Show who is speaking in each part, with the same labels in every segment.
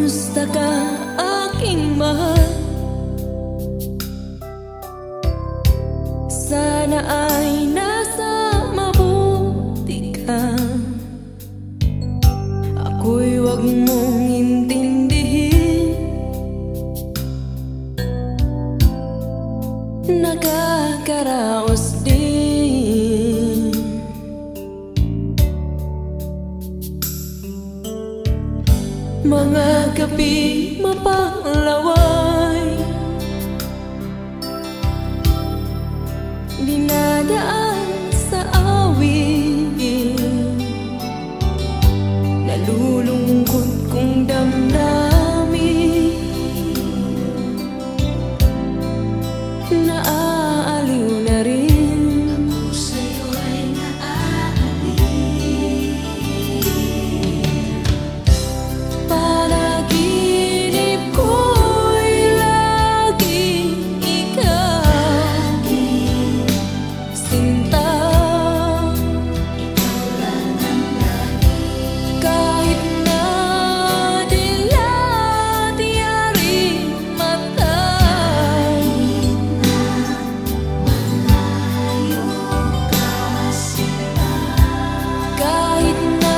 Speaker 1: Kumusta ka, aking mahal? Sana ay nasa mabuti ka. Ako'y wag mong intindihin, nakakaraos din. Mga gabi mapanglaway, dinadaan sa awit, nalulungkot kong damdamin, naaaliw na rin. Ako sa'yo ay naaaliw. Panaginip ko'y laging ikaw, sinta. Ikaw lang ang lagi. Kahit na dilat-yaring mata, kahit na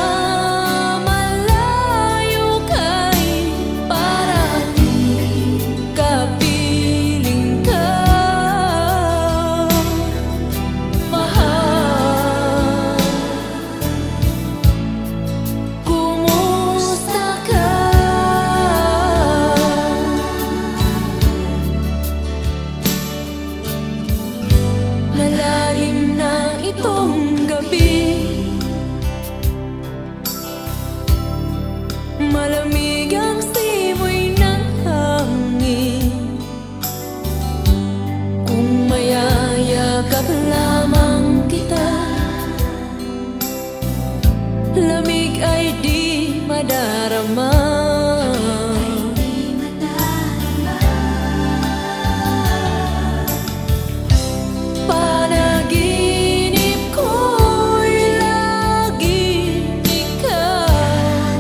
Speaker 1: malayo ka'y parating kapiling ka, mahal. Kumusta ka? Malalim na itong gabi, malamig ang simoy ng hangin. Kung mayayakap lamang kita, lamig ay di madarama. Panaginip ko'y laging ikaw,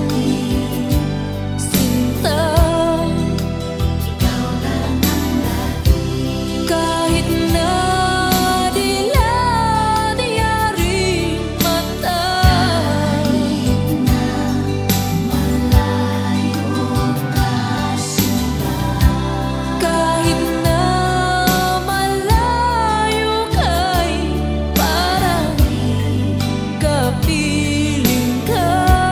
Speaker 1: sinta. Ikaw lang ang lagi. Kahit na dilat-yaring mata, kahit na malayo ka'y parating kapiling ka,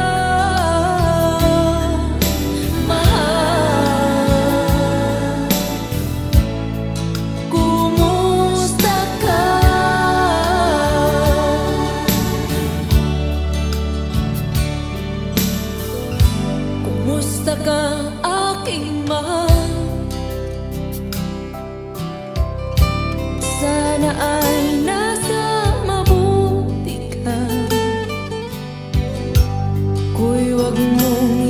Speaker 1: mahal. Kumusta ka? Kumusta ka, aking mahal? Sana ay nasa mabuti ka. Ako'y wag mong